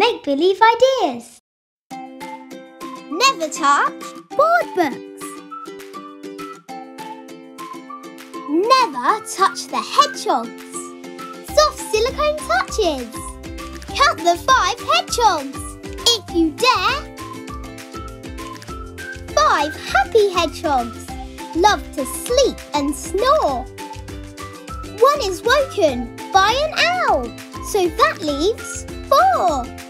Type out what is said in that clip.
Make-believe ideas. Never touch board books. Never touch the hedgehogs. Soft silicone touches. Count the 5 hedgehogs, if you dare. 5 happy hedgehogs love to sleep and snore. 1 is woken by an owl, so that leaves 4.